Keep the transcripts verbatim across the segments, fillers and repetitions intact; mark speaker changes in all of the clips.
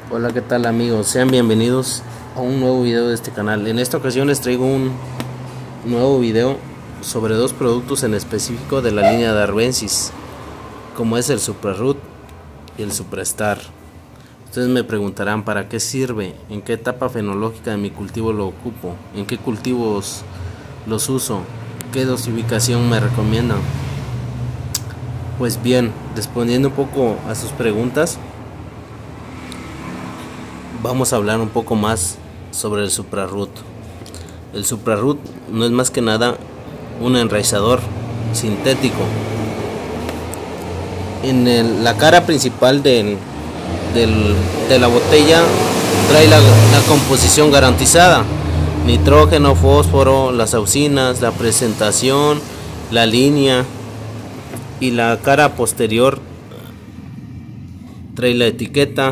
Speaker 1: Hola, ¿qué tal amigos? Sean bienvenidos a un nuevo video de este canal. En esta ocasión les traigo un nuevo video sobre dos productos en específico de la línea de Arvensis, como es el Supraroot y el Suprastar. Ustedes me preguntarán para qué sirve, en qué etapa fenológica de mi cultivo lo ocupo, en qué cultivos los uso, qué dosificación me recomiendan. Pues bien, respondiendo un poco a sus preguntas, vamos a hablar un poco más sobre el Supraroot. El Supraroot no es más que nada un enraizador sintético. En el, la cara principal del, del, de la botella trae la, la composición garantizada: nitrógeno, fósforo, las auxinas, la presentación, la línea, y la cara posterior trae la etiqueta,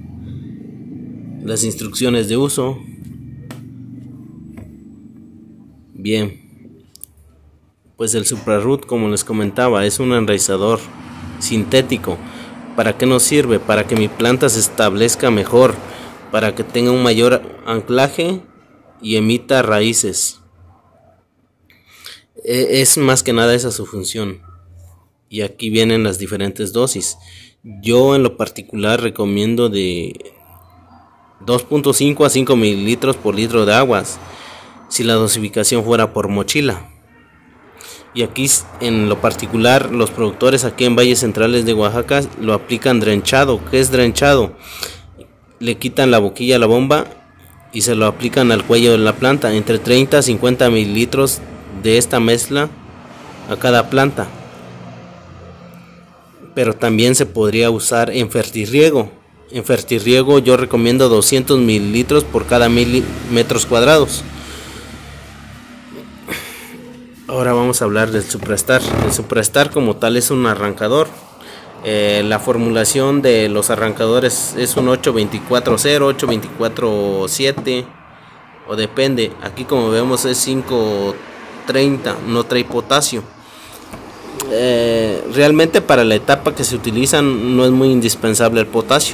Speaker 1: las instrucciones de uso. Bien, pues el Supraroot, como les comentaba, es un enraizador sintético. ¿Para qué nos sirve? Para que mi planta se establezca mejor, para que tenga un mayor anclaje y emita raíces. Es más que nada esa su función. Y aquí vienen las diferentes dosis. Yo en lo particular recomiendo de dos punto cinco a cinco mililitros por litro de aguas, si la dosificación fuera por mochila. Y aquí en lo particular los productores aquí en Valles Centrales de Oaxaca lo aplican drenchado. ¿Qué es drenchado? Le quitan la boquilla a la bomba y se lo aplican al cuello de la planta, entre treinta a cincuenta mililitros de esta mezcla a cada planta. Pero también se podría usar en fertirriego. En fertirriego yo recomiendo doscientos mililitros por cada mil metros cuadrados. Ahora vamos a hablar del Suprastar. El Suprastar como tal es un arrancador. Eh, la formulación de los arrancadores es un ocho veinticuatro cero, ocho veinticuatro siete, o depende. Aquí como vemos es cinco treinta, no trae potasio. Eh, realmente para la etapa que se utilizan no es muy indispensable el potasio.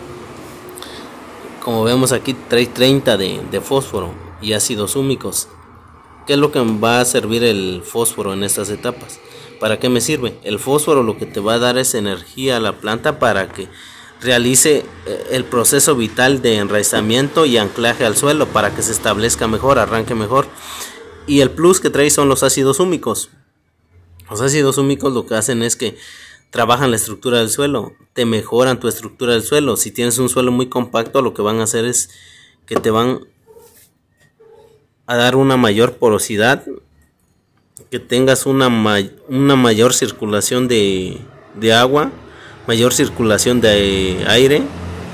Speaker 1: Como vemos aquí trae treinta de, de fósforo y ácidos húmicos. ¿Qué es lo que va a servir el fósforo en estas etapas? ¿Para qué me sirve? El fósforo lo que te va a dar es energía a la planta para que realice el proceso vital de enraizamiento y anclaje al suelo, para que se establezca mejor, arranque mejor. Y el plus que trae son los ácidos húmicos. Los ácidos húmicos lo que hacen es que trabajan la estructura del suelo, te mejoran tu estructura del suelo. Si tienes un suelo muy compacto, lo que van a hacer es que te van a dar una mayor porosidad, que tengas una, may una mayor circulación de, de agua, mayor circulación de aire,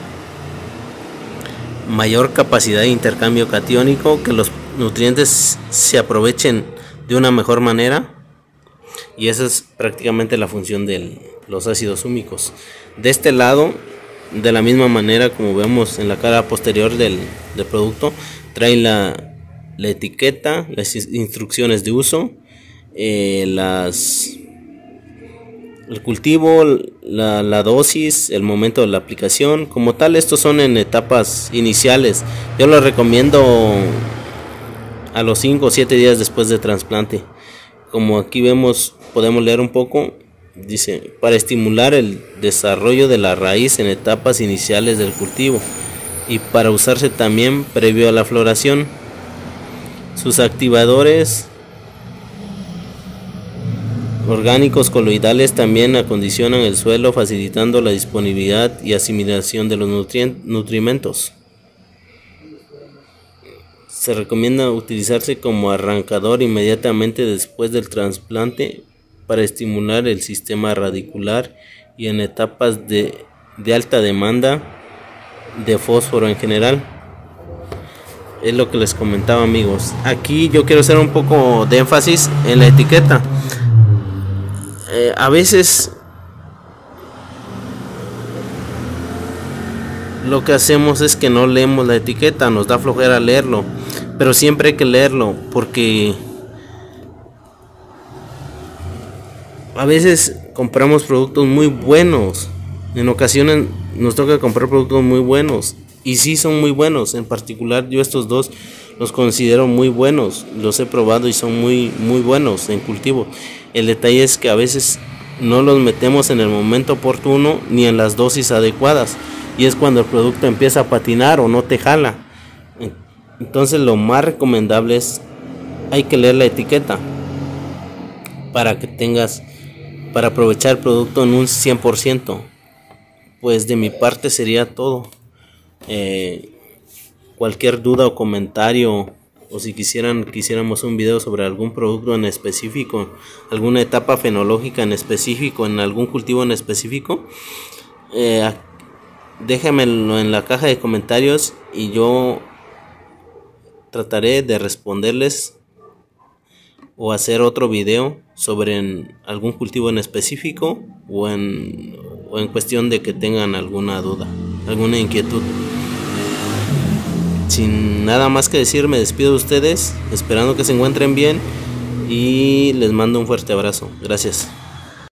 Speaker 1: mayor capacidad de intercambio catiónico, que los nutrientes se aprovechen de una mejor manera. Y esa es prácticamente la función de los ácidos húmicos. De este lado, de la misma manera como vemos en la cara posterior del, del producto, trae la, la etiqueta, las instrucciones de uso, eh, las, el cultivo, la, la dosis, el momento de la aplicación. Como tal, estos son en etapas iniciales. Yo lo recomiendo a los cinco o siete días después de trasplante. Como aquí vemos, podemos leer un poco, dice: para estimular el desarrollo de la raíz en etapas iniciales del cultivo y para usarse también previo a la floración. Sus activadores orgánicos coloidales también acondicionan el suelo, facilitando la disponibilidad y asimilación de los nutrimentos. Se recomienda utilizarse como arrancador inmediatamente después del trasplante para estimular el sistema radicular y en etapas de, de alta demanda de fósforo en general. Es lo que les comentaba, amigos. Aquí yo quiero hacer un poco de énfasis en la etiqueta. Eh, a veces lo que hacemos es que no leemos la etiqueta, nos da flojera leerlo, pero siempre hay que leerlo, porque a veces compramos productos muy buenos En ocasiones nos toca comprar productos muy buenos. Y sí son muy buenos. En particular yo estos dos los considero muy buenos. Los he probado y son muy, muy buenos en cultivo. El detalle es que a veces no los metemos en el momento oportuno ni en las dosis adecuadas. Y es cuando el producto empieza a patinar o no te jala. Entonces lo más recomendable es, hay que leer la etiqueta para que tengas, para aprovechar el producto en un cien por ciento. Pues de mi parte sería todo. Eh, cualquier duda o comentario, o si quisieran quisiéramos un video sobre algún producto en específico, alguna etapa fenológica en específico, en algún cultivo en específico, eh, déjenmelo en la caja de comentarios y yo trataré de responderles o hacer otro video sobre en algún cultivo en específico o en, o en cuestión de que tengan alguna duda, alguna inquietud. Sin nada más que decir, me despido de ustedes, esperando que se encuentren bien y les mando un fuerte abrazo. Gracias.